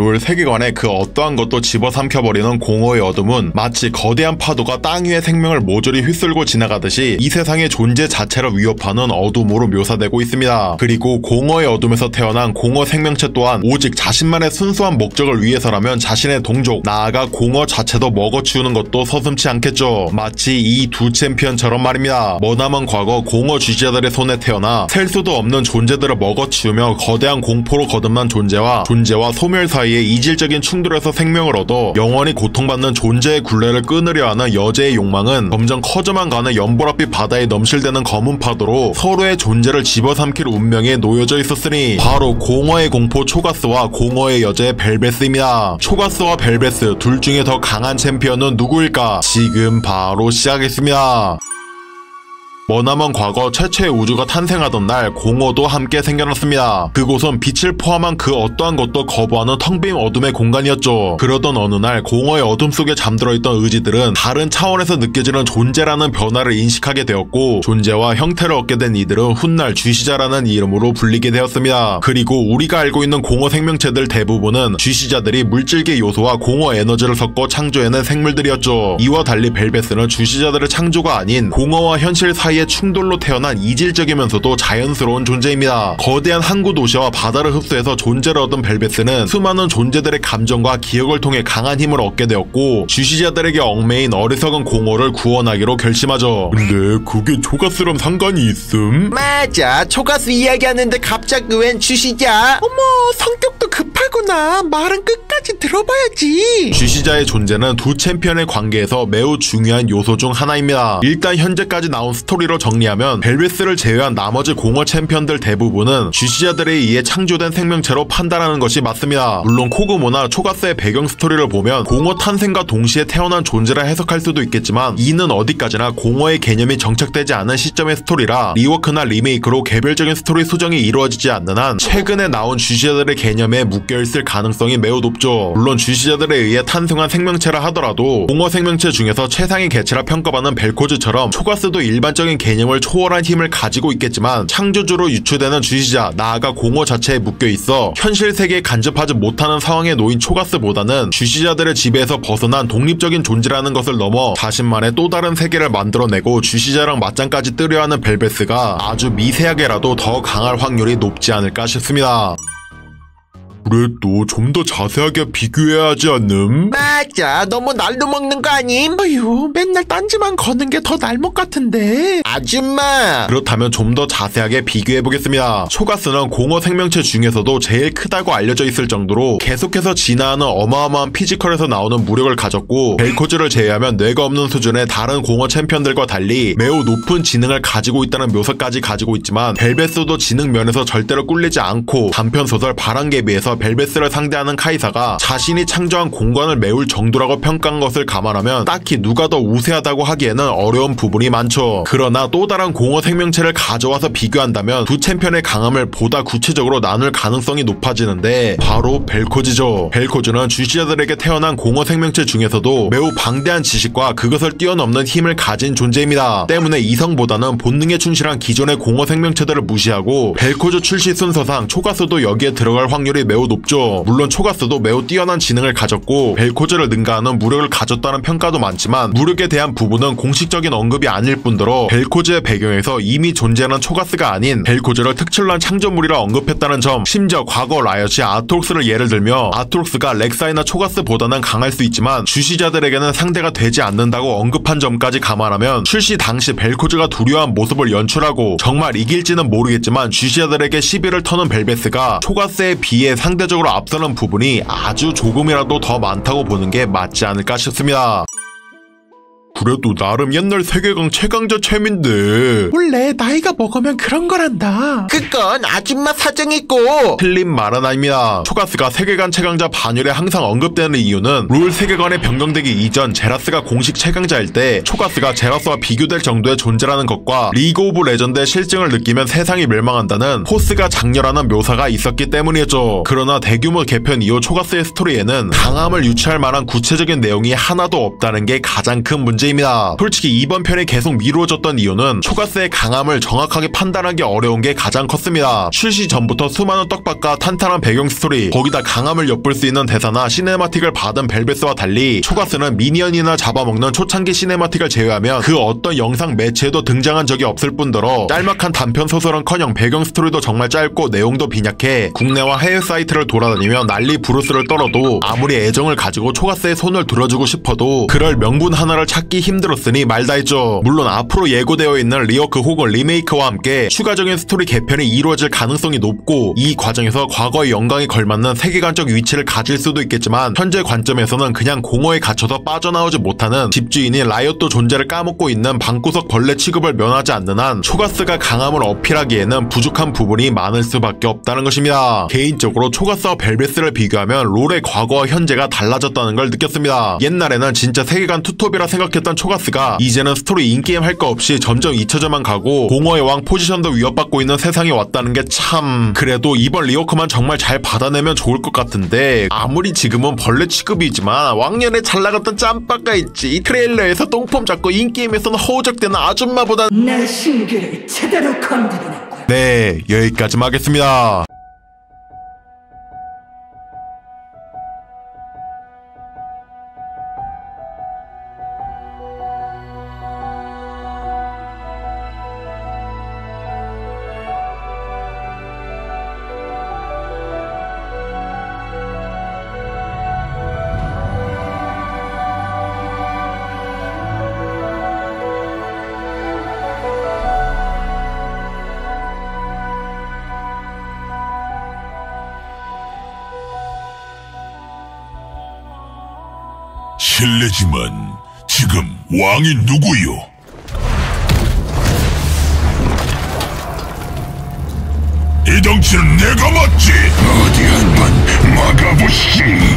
롤 세계관에 그 어떠한 것도 집어삼켜버리는 공허의 어둠은 마치 거대한 파도가 땅 위의 생명을 모조리 휩쓸고 지나가듯이 이 세상의 존재 자체를 위협하는 어둠으로 묘사되고 있습니다. 그리고 공허의 어둠에서 태어난 공허 생명체 또한 오직 자신만의 순수한 목적을 위해서라면 자신의 동족, 나아가 공허 자체도 먹어치우는 것도 서슴지 않겠죠. 마치 이 두 챔피언처럼 말입니다. 머나먼 과거 공허 주지자들의 손에 태어나 셀 수도 없는 존재들을 먹어치우며 거대한 공포로 거듭난 존재와 소멸 사이의 이질적인 충돌에서 생명을 얻어 영원히 고통받는 존재의 굴레를 끊으려 하는 여제의 욕망은 점점 커져만 가는 연보랏빛 바다에 넘실대는 검은 파도로 서로의 존재를 집어삼킬 운명에 놓여져 있었으니 바로 공허의 공포 초가스와 공허의 여제 벨베스입니다. 초가스와 벨베스 둘 중에 더 강한 챔피언은 누구일까? 지금 바로 시작하겠습니다. 머나먼 과거 최초의 우주가 탄생하던 날 공허도 함께 생겨났습니다. 그곳은 빛을 포함한 그 어떠한 것도 거부하는 텅 빈 어둠의 공간이었죠. 그러던 어느 날 공허의 어둠 속에 잠들어있던 의지들은 다른 차원에서 느껴지는 존재라는 변화를 인식하게 되었고 존재와 형태를 얻게 된 이들은 훗날 주시자라는 이름으로 불리게 되었습니다. 그리고 우리가 알고 있는 공허 생명체들 대부분은 주시자들이 물질계 요소와 공허 에너지를 섞어 창조해낸 생물들이었죠. 이와 달리 벨베스는 주시자들의 창조가 아닌 공허와 현실 사이의 충돌로 태어난 이질적이면서도 자연스러운 존재입니다. 거대한 항구 도시와 바다를 흡수해서 존재를 얻은 벨베스는 수많은 존재들의 감정과 기억을 통해 강한 힘을 얻게 되었고 주시자들에게 얽매인 어리석은 공허를 구원하기로 결심하죠. 근데 그게 초가스랑 상관이 있음? 맞아, 초가스 이야기하는데 갑자기 웬 주시자? 어머, 성격도 급하구나. 말은 끝까지 들어봐야지. 주시자의 존재는 두 챔피언의 관계에서 매우 중요한 요소 중 하나입니다. 일단 현재까지 나온 스토리로 정리하면 벨베스를 제외한 나머지 공허 챔피언들 대부분은 주시자들에 의해 창조된 생명체로 판단하는 것이 맞습니다. 물론 코그모나 초가스의 배경 스토리를 보면 공허 탄생과 동시에 태어난 존재라 해석할 수도 있겠지만 이는 어디까지나 공허의 개념이 정착되지 않은 시점의 스토리라 리워크나 리메이크로 개별적인 스토리 수정이 이루어지지 않는 한 최근에 나온 주시자들의 개념에 묶여있을 가능성이 매우 높죠. 물론 주시자들에 의해 탄생한 생명체라 하더라도 공허 생명체 중에서 최상의 개체라 평가받는 벨코즈처럼 초가스도 일반적인 개념을 초월한 힘을 가지고 있겠지만 창조주로 유추되는 주시자, 나아가 공허 자체에 묶여있어 현실 세계에 간접하지 못하는 상황에 놓인 초가스보다는 주시자들의 지배에서 벗어난 독립적인 존재라는 것을 넘어 자신만의 또 다른 세계를 만들어내고 주시자랑 맞짱까지 뜨려 하는 벨베스가 아주 미세하게라도 더 강할 확률이 높지 않을까 싶습니다. 그래도 좀 더 자세하게 비교해야 하지 않음? 맞아, 너무 날로 먹는 거 아님? 어휴, 맨날 딴지만 거는 게 더 날먹 같은데. 아줌마. 그렇다면 좀 더 자세하게 비교해보겠습니다. 초가스는 공허 생명체 중에서도 제일 크다고 알려져 있을 정도로 계속해서 진화하는 어마어마한 피지컬에서 나오는 무력을 가졌고 벨코즈를 제외하면 뇌가 없는 수준의 다른 공허 챔피언들과 달리 매우 높은 지능을 가지고 있다는 묘사까지 가지고 있지만 벨베스도 지능 면에서 절대로 꿀리지 않고 단편소설 바람개비에서 벨베스를 상대하는 카이사가 자신이 창조한 공간을 메울 정도라고 평가한 것을 감안하면 딱히 누가 더 우세하다고 하기에는 어려운 부분이 많죠. 그러나 또 다른 공허 생명체를 가져와서 비교한다면 두 챔피언의 강함을 보다 구체적으로 나눌 가능성이 높아지는데 바로 벨코즈죠. 벨코즈는 주시자들에게 태어난 공허 생명체 중에서도 매우 방대한 지식과 그것을 뛰어넘는 힘을 가진 존재입니다. 때문에 이성보다는 본능에 충실한 기존의 공허 생명체들을 무시하고 벨코즈 출시 순서상 초가스도 여기에 들어갈 확률이 매우 높죠. 물론 초가스도 매우 뛰어난 지능을 가졌고 벨코즈를 능가하는 무력을 가졌다는 평가도 많지만 무력에 대한 부분은 공식적인 언급이 아닐 뿐더러 벨코즈의 배경에서 이미 존재하는 초가스가 아닌 벨코즈를 특출난 창조물이라 언급했다는 점, 심지어 과거 라이엇이 아토록스를 예를 들며 아토록스가 렉사이나 초가스보다는 강할 수 있지만 주시자들에게는 상대가 되지 않는다고 언급한 점까지 감안하면 출시 당시 벨코즈가 두려워한 모습을 연출하고 정말 이길지는 모르겠지만 주시자들에게 시비를 터는 벨베스가 초가스에 비해 상대적으로 앞서는 부분이 아주 조금이라도 더 많다고 보는 게 맞지 않을까 싶습니다. 그래도 나름 옛날 세계관 최강자 챔인데 원래 나이가 먹으면 그런 거란다. 그건 아줌마 사정이고. 틀린 말은 아닙니다. 초가스가 세계관 최강자 반열에 항상 언급되는 이유는 롤 세계관에 변경되기 이전 제라스가 공식 최강자일 때 초가스가 제라스와 비교될 정도의 존재라는 것과 리그 오브 레전드의 실증을 느끼면 세상이 멸망한다는 포스가 장렬하는 묘사가 있었기 때문이었죠. 그러나 대규모 개편 이후 초가스의 스토리에는 강함을 유추할 만한 구체적인 내용이 하나도 없다는 게 가장 큰 문제입니다. 때문입니다. 솔직히 이번 편이 계속 미루어졌던 이유는 초가스의 강함을 정확하게 판단하기 어려운 게 가장 컸습니다. 출시 전부터 수많은 떡밥과 탄탄한 배경 스토리, 거기다 강함을 엿볼 수 있는 대사나 시네마틱을 받은 벨베스와 달리 초가스는 미니언이나 잡아먹는 초창기 시네마틱을 제외하면 그 어떤 영상 매체에도 등장한 적이 없을 뿐더러 짤막한 단편 소설은커녕 배경 스토리도 정말 짧고 내용도 빈약해 국내와 해외 사이트를 돌아다니며 난리 부르스를 떨어도 아무리 애정을 가지고 초가스의 손을 들어주고 싶어도 그럴 명분 하나를 찾기 힘들었으니 말다 했죠. 물론 앞으로 예고되어 있는 리워크 혹은 리메이크와 함께 추가적인 스토리 개편이 이루어질 가능성이 높고 이 과정에서 과거의 영광에 걸맞는 세계관적 위치를 가질 수도 있겠지만 현재 관점에서는 그냥 공허에 갇혀서 빠져나오지 못하는 집주인이 라이엇도 존재를 까먹고 있는 방구석 벌레 취급을 면하지 않는 한 초가스가 강함을 어필하기에는 부족한 부분이 많을 수밖에 없다는 것입니다. 개인적으로 초가스와 벨베스를 비교하면 롤의 과거와 현재가 달라졌다는 걸 느꼈습니다. 옛날에는 진짜 세계관 투톱이라 생각했던 초가스가 이제는 스토리 인게임 할 거 없이 점점 잊혀져만 가고 공허의 왕 포지션도 위협받고 있는 세상에 왔다는 게 참... 그래도 이번 리워크만 정말 잘 받아내면 좋을 것 같은데 아무리 지금은 벌레 취급이지만 왕년에 잘 나갔던 짬바가 있지. 트레일러에서 똥폼 잡고 인게임에서는 허우적대는 아줌마보다 내 신규를 제대로 건드리는군. 네, 여기까지만 하겠습니다. 실례지만 지금 왕이 누구요? 이 덩치는 내가 맞지! 어디 한번 막아보시!